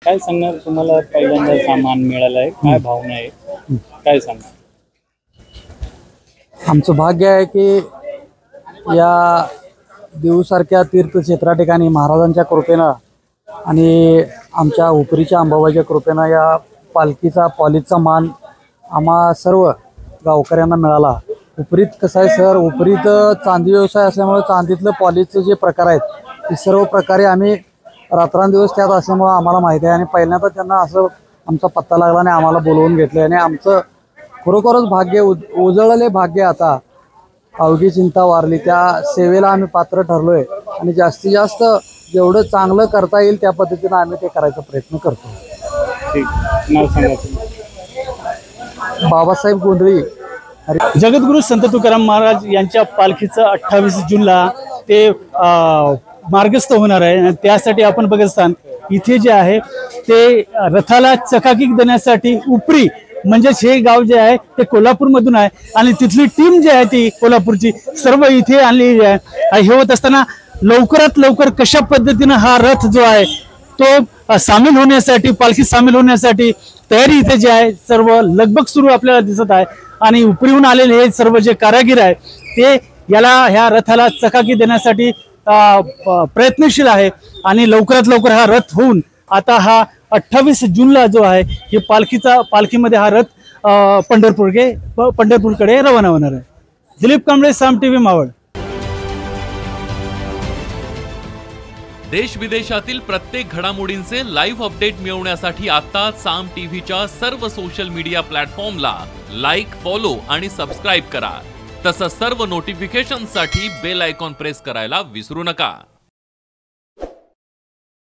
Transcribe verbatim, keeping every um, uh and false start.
काय सांगणार, तुम्हाला पहिल्यांदा सामान मिळालं आहे, काय भावना आहे, काय सांगणार? आमचं भाग्य आहे की या देऊसारख्या तीर्थक्षेत्रा ठिकाणी महाराजांच्या कृपेनं आणि आमच्या उपरीच्या अंबाबाईच्या कृपेनं या पालखीचा पॉलिशचा मान आम्हा सर्व गावकऱ्यांना मिळाला। उपरीत कसं आहे सर, उपरीत चांदी व्यवसाय असल्यामुळे चांदीतलं पॉलिशचे जे प्रकार आहेत ते सर्व प्रकारे आम्ही रात्रंदिवस त्यात असल्यामुळे आम्हाला माहिती आहे आणि पहिल्यांदा त्यांना असं आमचा पत्ता लागला आणि आम्हाला बोलवून घेतले आणि आमचं खरोखरच भाग्य उज उजळले भाग्य आता अवघी चिंता वारली त्या सेवेला आम्ही पात्र ठरलोय आणि जास्तीत जास्त जेवढं चांगलं करता येईल त्या पद्धतीने आम्ही ते करायचा प्रयत्न करतो। ठीक, नाव सांगा तुम्ही? बाबासाहेब गोंधळी। जगद्गुरु संत तुकाराम महाराज यांच्या पालखीचं अठ्ठावीस जूनला ते मार्गस्थ होणार आहे आणि त्यासाठी आपण बघत असताना इथे जे आहे ते रथाला चकाकी देण्यासाठी उपरी म्हणजेच हे गाव जे आहे ते कोल्हापूर मधून आहे आणि तिथली टीम जी आहे ती कोल्हापूरची सर्व इथे आणलेली आहे। हे होत असताना लवकरात लवकर कशा पद्धतीनं हा रथ जो आहे तो सामील होण्यासाठी पालखी सामील होण्यासाठी तयारी इथे जे आहे सर्व लगबग सुरू आपल्याला दिसत आहे आणि उपरीहून आलेले हे सर्व जे कारागीर आहे ते याला ह्या रथाला चकाकी देण्यासाठी प्रयत्नशील आहे आणि लवकरात लवकर हा रथ होऊन आता हा अठ्ठावीस जूनला जो आहे हे पालखीचा पालखीमध्ये हा रथ पंढरपूरकडे पंढरपूरकडे रवाना होणार आहे। दिलीप कांबळे, साम टीव्ही, मावळ। देश विदेशातील प्रत्येक घडामोडींचे लाईव्ह अपडेट मिळवण्यासाठी आता साम टीव्हीच्या सर्व सोशल मीडिया प्लॅटफॉर्मला लाईक, फॉलो आणि सबस्क्राईब करा। तसंच सर्व नोटिफिकेशनसाठी बेल आयकॉन प्रेस करायला विसरू नका।